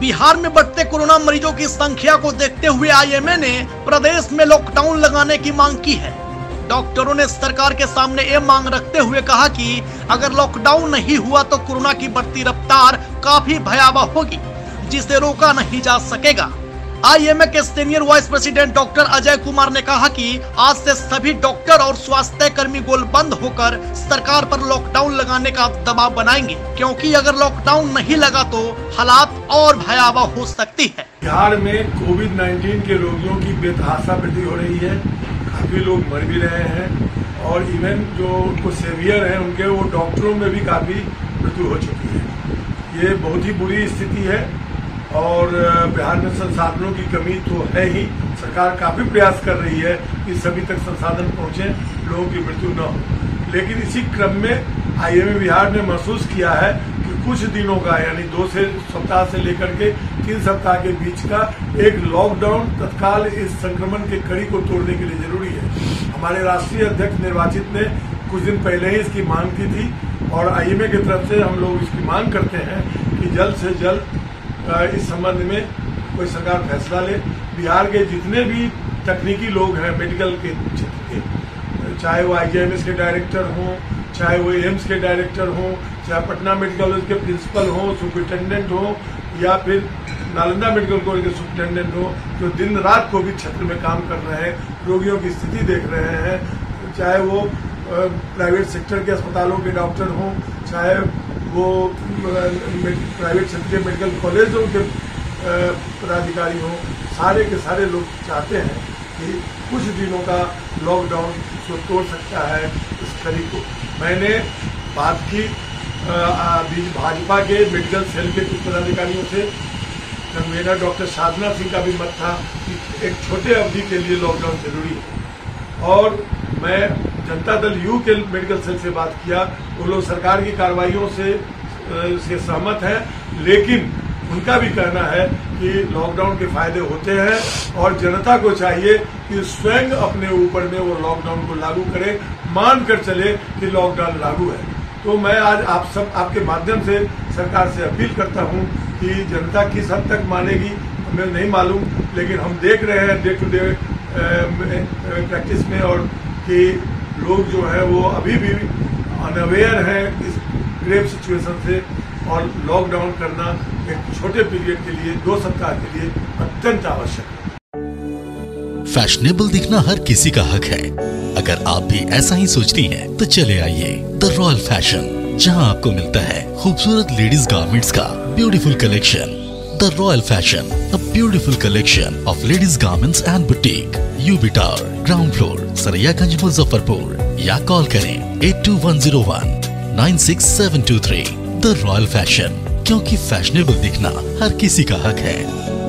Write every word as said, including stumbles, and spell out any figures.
बिहार में बढ़ते कोरोना मरीजों की संख्या को देखते हुए आई एम ए ने प्रदेश में लॉकडाउन लगाने की मांग की है। डॉक्टरों ने सरकार के सामने ये मांग रखते हुए कहा कि अगर लॉकडाउन नहीं हुआ तो कोरोना की बढ़ती रफ्तार काफी भयावह होगी, जिसे रोका नहीं जा सकेगा। आई एम ए के senior vice president doctor Ajay Kumar ने कहा कि आज से सभी डॉक्टर और स्वास्थ्य कर्मी गोलबंद होकर सरकार पर लॉकडाउन लगाने का दबाव बनाएंगे, क्योंकि अगर लॉकडाउन नहीं लगा तो हालात और भयावह हो सकती है। बिहार में कोविड नाइन्टीन के रोगियों की बेतहाशा वृद्धि हो रही है, काफी लोग मर भी रहे हैं और इवन जो उनको सेवियर हैं उनके वो डॉक्टरों में भी काफी मृत्यु हो चुकी है। ये बहुत ही बुरी स्थिति है और बिहार में संसाधनों की कमी तो है ही। सरकार काफी प्रयास कर रही है कि सभी तक संसाधन पहुंचे, लोगों की मृत्यु न हो, लेकिन इसी क्रम में आई एम ए बिहार ने महसूस किया है कि कुछ दिनों का यानी दो से सप्ताह से लेकर के तीन सप्ताह के बीच का एक लॉकडाउन तत्काल इस संक्रमण के कड़ी को तोड़ने के लिए जरूरी है। हमारे राष्ट्रीय अध्यक्ष निर्वाचित ने कुछ दिन पहले ही इसकी मांग की थी और आई एम ए की तरफ से हम लोग इसकी मांग करते हैं कि जल्द से जल्द इस संबंध में कोई सरकार फैसला ले। बिहार के जितने भी तकनीकी लोग हैं मेडिकल के क्षेत्र के, चाहे वो आई जी एम एस के डायरेक्टर हों, चाहे वो एम्स के डायरेक्टर हों, चाहे पटना मेडिकल कॉलेज के प्रिंसिपल हों, सुपरिटेंडेंट हों या फिर नालंदा मेडिकल कॉलेज के सुपरिटेंडेंट हों, जो दिन रात कोविड क्षेत्र में काम कर रहे हैं, रोगियों की स्थिति देख रहे हैं, चाहे वो प्राइवेट सेक्टर के अस्पतालों के डॉक्टर हों, चाहे वो प्राइवेट क्षेत्र के मेडिकल कॉलेजों के पदाधिकारी हों, सारे के सारे लोग चाहते हैं कि कुछ दिनों का लॉकडाउन को तोड़ सकता है इस कड़ी को। मैंने बात की भाजपा के मेडिकल सेल के कुछ पदाधिकारियों से, कन्वीनर डॉक्टर साधना सिंह का भी मत था कि एक छोटे अवधि के लिए लॉकडाउन जरूरी है और मैं जनता दल यू के मेडिकल सेल से बात किया। वो लोग सरकार की कार्रवाइयों से से सहमत हैं, लेकिन उनका भी कहना है कि लॉकडाउन के फायदे होते हैं और जनता को चाहिए कि स्वयं अपने ऊपर में वो लॉकडाउन को लागू करे, मान कर चले कि लॉकडाउन लागू है। तो मैं आज आप सब आपके माध्यम से सरकार से अपील करता हूं कि जनता किस हद तक मानेगी हमें नहीं मालूम, लेकिन हम देख रहे हैं डे टू डे प्रैक्टिस में और कि लोग जो है वो अभी भी अनअवेयर हैं इस ग्रेव सिचुएशन से और लॉकडाउन करना एक छोटे पीरियड के लिए, दो सप्ताह के लिए अत्यंत आवश्यक है। फैशनेबल दिखना हर किसी का हक है। अगर आप भी ऐसा ही सोचती हैं, तो चले आइए द रॉयल फैशन, जहां आपको मिलता है खूबसूरत लेडीज गारमेंट्स का beautiful collection. The Royal Fashion, a beautiful collection of ladies garments and boutique. U B Tower, ground floor, Saraiyaganj, Muzaffarpur. या कॉल करें at two one zero one nine six seven two three. The Royal Fashion, क्योंकि fashionable दिखना हर किसी का हक है।